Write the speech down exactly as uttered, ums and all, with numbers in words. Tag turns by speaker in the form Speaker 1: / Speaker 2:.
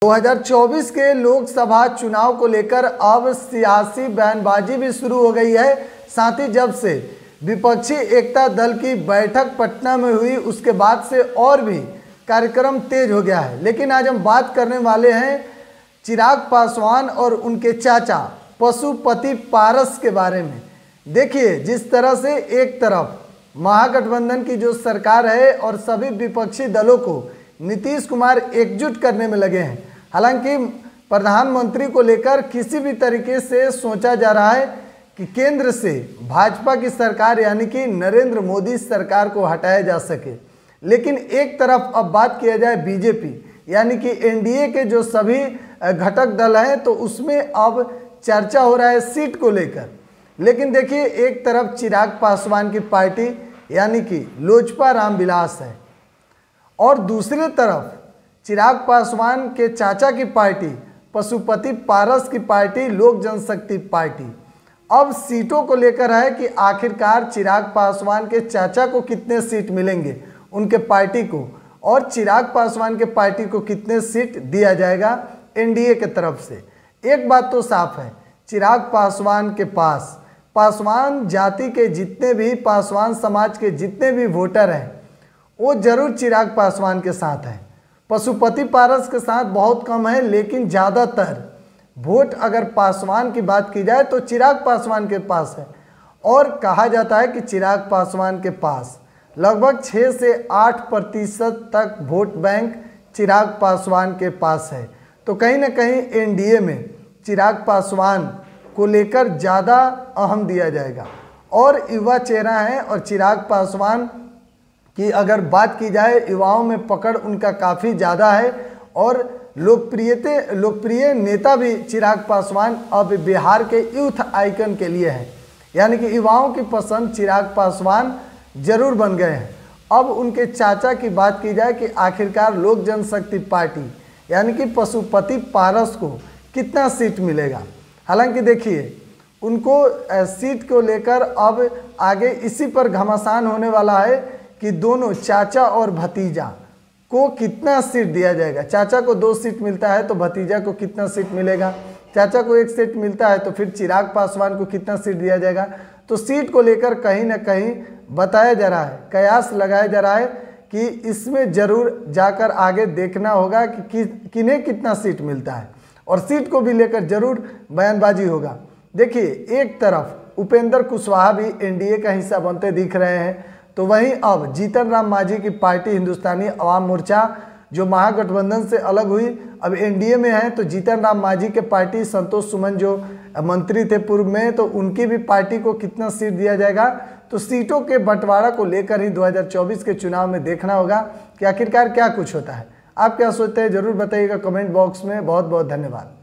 Speaker 1: दो हज़ार चौबीस के लोकसभा चुनाव को लेकर अब सियासी बयानबाजी भी शुरू हो गई है। साथ ही जब से विपक्षी एकता दल की बैठक पटना में हुई उसके बाद से और भी कार्यक्रम तेज हो गया है। लेकिन आज हम बात करने वाले हैं चिराग पासवान और उनके चाचा पशुपति पारस के बारे में। देखिए, जिस तरह से एक तरफ महागठबंधन की जो सरकार है और सभी विपक्षी दलों को नीतीश कुमार एकजुट करने में लगे हैं। हालांकि प्रधानमंत्री को लेकर किसी भी तरीके से सोचा जा रहा है कि केंद्र से भाजपा की सरकार यानी कि नरेंद्र मोदी सरकार को हटाया जा सके। लेकिन एक तरफ अब बात किया जाए बीजेपी यानी कि एनडीए के जो सभी घटक दल हैं, तो उसमें अब चर्चा हो रहा है सीट को लेकर। लेकिन देखिए, एक तरफ चिराग पासवान की पार्टी यानी कि लोजपा रामविलास है और दूसरी तरफ चिराग पासवान के चाचा की पार्टी पशुपति पारस की पार्टी लोक जनशक्ति पार्टी। अब सीटों को लेकर है कि आखिरकार चिराग पासवान के चाचा को कितने सीट मिलेंगे उनके पार्टी को, और चिराग पासवान के पार्टी को कितने सीट दिया जाएगा एनडीए के तरफ से। एक बात तो साफ है, चिराग पासवान के पास पासवान जाति के जितने भी, पासवान समाज के जितने भी वोटर हैं वो जरूर चिराग पासवान के साथ हैं। पशुपति पारस के साथ बहुत कम है, लेकिन ज़्यादातर वोट अगर पासवान की बात की जाए तो चिराग पासवान के पास है। और कहा जाता है कि चिराग पासवान के पास लगभग छः से आठ प्रतिशत तक वोट बैंक चिराग पासवान के पास है। तो कहीं ना कहीं एनडीए में चिराग पासवान को लेकर ज़्यादा अहम दिया जाएगा और युवा चेहरा है। और चिराग पासवान की अगर बात की जाए, युवाओं में पकड़ उनका काफ़ी ज़्यादा है और लोकप्रियते लोकप्रिय नेता भी चिराग पासवान अब बिहार के यूथ आइकन के लिए है। यानी कि युवाओं की पसंद चिराग पासवान जरूर बन गए हैं। अब उनके चाचा की बात की जाए कि आखिरकार लोक जनशक्ति पार्टी यानी कि पशुपति पारस को कितना सीट मिलेगा। हालांकि देखिए, उनको सीट को लेकर अब आगे इसी पर घमासान होने वाला है कि दोनों चाचा और भतीजा को कितना सीट दिया जाएगा। चाचा को दो सीट मिलता है तो भतीजा को कितना सीट मिलेगा, चाचा को एक सीट मिलता है तो फिर चिराग पासवान को कितना सीट दिया जाएगा। तो सीट को लेकर कहीं ना कहीं बताया जा रहा है, कयास लगाया जा रहा है कि इसमें ज़रूर जाकर आगे देखना होगा कि, कि किन्हें कितना सीट मिलता है और सीट को भी लेकर जरूर बयानबाजी होगा। देखिए, एक तरफ उपेंद्र कुशवाहा भी एनडीए का हिस्सा बनते दिख रहे हैं, तो वहीं अब जीतन राम मांझी की पार्टी हिंदुस्तानी अवाम मोर्चा जो महागठबंधन से अलग हुई अब एनडीए में है, तो जीतन राम मांझी के पार्टी संतोष सुमन जो मंत्री थे पूर्व में, तो उनकी भी पार्टी को कितना सीट दिया जाएगा। तो सीटों के बंटवारा को लेकर ही दो हज़ार चौबीस के चुनाव में देखना होगा कि आखिरकार क्या कुछ होता है। आप क्या सोचते हैं जरूर बताइएगा कमेंट बॉक्स में। बहुत बहुत धन्यवाद।